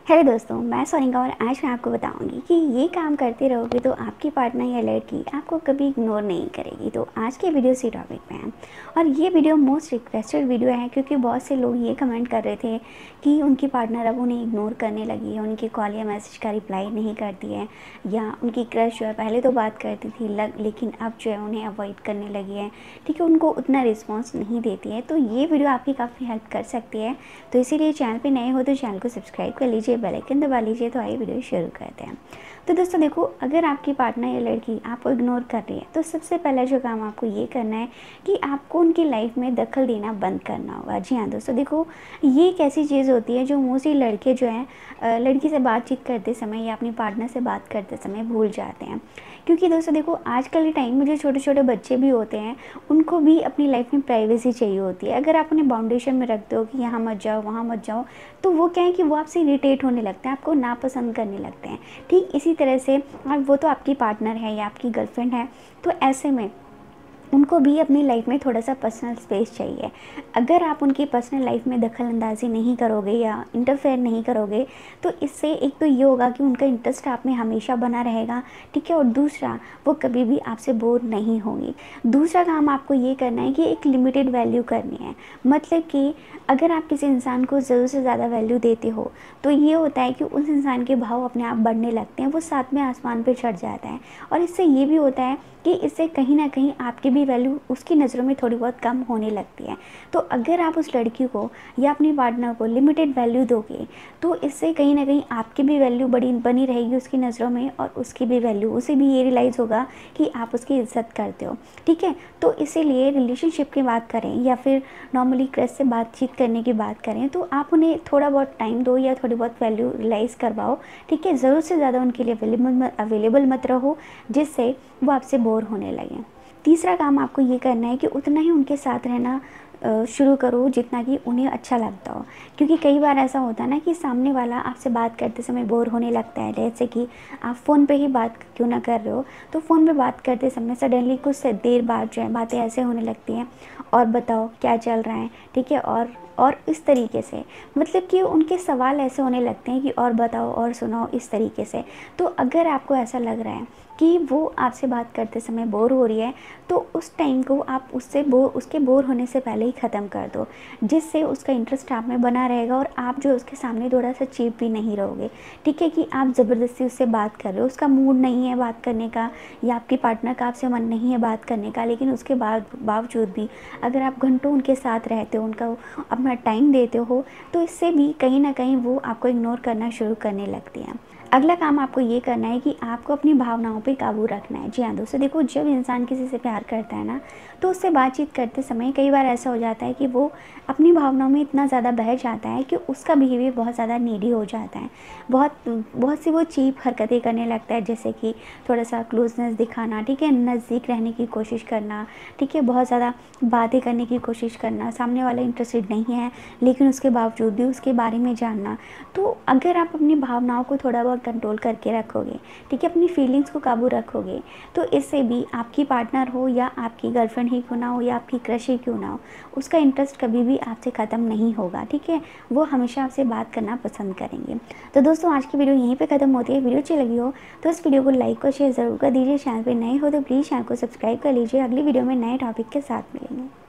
Hello दोस्तों, मैं सोनिका और आज मैं आपको बताऊंगी कि ये काम करते रहोगे तो आपकी पार्टनर या लड़की आपको कभी इग्नोर नहीं करेगी। तो आज के वीडियो इसी टॉपिक पे है और ये वीडियो मोस्ट रिक्वेस्टेड वीडियो है क्योंकि बहुत से लोग ये कमेंट कर रहे थे कि उनकी पार्टनर अब उन्हें इग्नोर करने लगी है, उनकी कॉल या मैसेज का रिप्लाई नहीं करती है, या उनकी क्रश जो है पहले तो बात करती थी लेकिन अब जो है उन्हें अवॉइड करने लगी है। ठीक है, उनको उतना रिस्पॉन्स नहीं देती है। तो ये वीडियो आपकी काफ़ी हेल्प कर सकती है। तो इसीलिए चैनल पे नए हो तो चैनल को सब्सक्राइब कर लीजिए, बेल आइकन दबा लीजिए। तो आइए वीडियो शुरू करते हैं। तो दोस्तों देखो, अगर आपकी पार्टनर या लड़की आपको इग्नोर कर रही है तो सबसे पहला जो काम आपको ये करना है कि आपको उनकी लाइफ में दखल देना बंद करना होगा। जी हाँ दोस्तों, देखो ये एक ऐसी चीज़ होती है जो मोस्टली लड़के जो हैं लड़की से बातचीत करते समय या अपनी पार्टनर से बात करते समय भूल जाते हैं। क्योंकि दोस्तों देखो, आजकल के टाइम में जो छोटे छोटे बच्चे भी होते हैं उनको भी अपनी लाइफ में प्राइवेसी चाहिए होती है। अगर आप उन्हें बाउंडेशन में रखते हो कि यहाँ मत जाओ वहाँ मत जाओ, तो वो क्या है कि वो आपसे इरिटेट होने लगते हैं, आपको नापसंद करने लगते हैं। ठीक इसी तरह से वो तो आपकी पार्टनर है या आपकी गर्लफ्रेंड है, तो ऐसे में उनको भी अपनी लाइफ में थोड़ा सा पर्सनल स्पेस चाहिए। अगर आप उनकी पर्सनल लाइफ में दखल अंदाजी नहीं करोगे या इंटरफेयर नहीं करोगे तो इससे एक तो ये होगा कि उनका इंटरेस्ट आप में हमेशा बना रहेगा। ठीक है, और दूसरा वो कभी भी आपसे बोर नहीं होंगी। दूसरा काम आपको ये करना है कि एक लिमिटेड वैल्यू करनी है। मतलब कि अगर आप किसी इंसान को ज़रूरत से ज़्यादा वैल्यू देते हो तो ये होता है कि उस इंसान के भाव अपने आप बढ़ने लगते हैं, वो साथ में आसमान पर चढ़ जाता है। और इससे ये भी होता है कि इससे कहीं ना कहीं आपकी भी वैल्यू उसकी नज़रों में थोड़ी बहुत कम होने लगती है। तो अगर आप उस लड़की को या अपनी पार्टनर को लिमिटेड वैल्यू दोगे तो इससे कहीं ना कहीं आपकी भी वैल्यू बनी रहेगी उसकी नज़रों में, और उसकी भी वैल्यू, उसे भी ये रियलाइज़ होगा कि आप उसकी इज्जत करते हो। ठीक है, तो इसीलिए रिलेशनशिप की बात करें या फिर नॉर्मली क्रश से बातचीत करने की बात करें तो आप उन्हें थोड़ा बहुत टाइम दो या थोड़ी बहुत वैल्यू रियलाइज़ करवाओ। ठीक है, ज़रूरत से ज़्यादा उनके लिए अवेलेबल मत रहो जिससे वो आपसे बोर होने लगे। तीसरा काम आपको ये करना है कि उतना ही उनके साथ रहना शुरू करो जितना कि उन्हें अच्छा लगता हो। क्योंकि कई बार ऐसा होता है ना कि सामने वाला आपसे बात करते समय बोर होने लगता है। जैसे कि आप फ़ोन पे ही बात क्यों ना कर रहे हो, तो फ़ोन पे बात करते समय सडनली कुछ देर बाद जो है बातें ऐसे होने लगती हैं, और बताओ क्या चल रहा है। ठीक है, और इस तरीके से, मतलब कि उनके सवाल ऐसे होने लगते हैं कि और बताओ और सुनाओ, इस तरीके से। तो अगर आपको ऐसा लग रहा है कि वो आपसे बात करते समय बोर हो रही है तो उस टाइम को आप उसके बोर होने से पहले ही ख़त्म कर दो, जिससे उसका इंटरेस्ट आप में बना रहेगा और आप जो उसके सामने थोड़ा सा चीप भी नहीं रहोगे। ठीक है, कि आप ज़बरदस्ती उससे बात कर रहे हो, उसका मूड नहीं है बात करने का या आपकी पार्टनर का आपसे मन नहीं है बात करने का, लेकिन उसके बावजूद भी अगर आप घंटों उनके साथ रहते हो, उनका अपना टाइम देते हो, तो इससे भी कहीं ना कहीं वो आपको इग्नोर करना शुरू करने लगती हैं। अगला काम आपको ये करना है कि आपको अपनी भावनाओं पे काबू रखना है। जी हाँ दोस्तों, देखो जब इंसान किसी से प्यार करता है ना तो उससे बातचीत करते समय कई बार ऐसा हो जाता है कि वो अपनी भावनाओं में इतना ज़्यादा बह जाता है कि उसका बिहेवियर बहुत ज़्यादा नीडी हो जाता है। बहुत बहुत सी वो चीप हरकतें करने लगता है, जैसे कि थोड़ा सा क्लोजनेस दिखाना, ठीक है, नज़दीक रहने की कोशिश करना, ठीक है, बहुत ज़्यादा बातें करने की कोशिश करना, सामने वाला इंटरेस्टेड नहीं है लेकिन उसके बावजूद भी उसके बारे में जानना। तो अगर आप अपनी भावनाओं को थोड़ा बहुत कंट्रोल करके रखोगे, ठीक है, अपनी फीलिंग्स को काबू रखोगे, तो इससे भी आपकी पार्टनर हो या आपकी गर्लफ्रेंड ही क्यों ना हो या आपकी क्रश ही क्यों ना हो, उसका इंटरेस्ट कभी भी आपसे ख़त्म नहीं होगा। ठीक है, वो हमेशा आपसे बात करना पसंद करेंगे। तो दोस्तों आज की वीडियो यहीं पे ख़त्म होती है। वीडियो अच्छी लगी हो तो इस वीडियो को लाइक और शेयर ज़रूर कर दीजिए। चैनल पर नए हो तो प्लीज़ चैनल को सब्सक्राइब कर लीजिए। अगली वीडियो में नए टॉपिक के साथ मिलेंगे।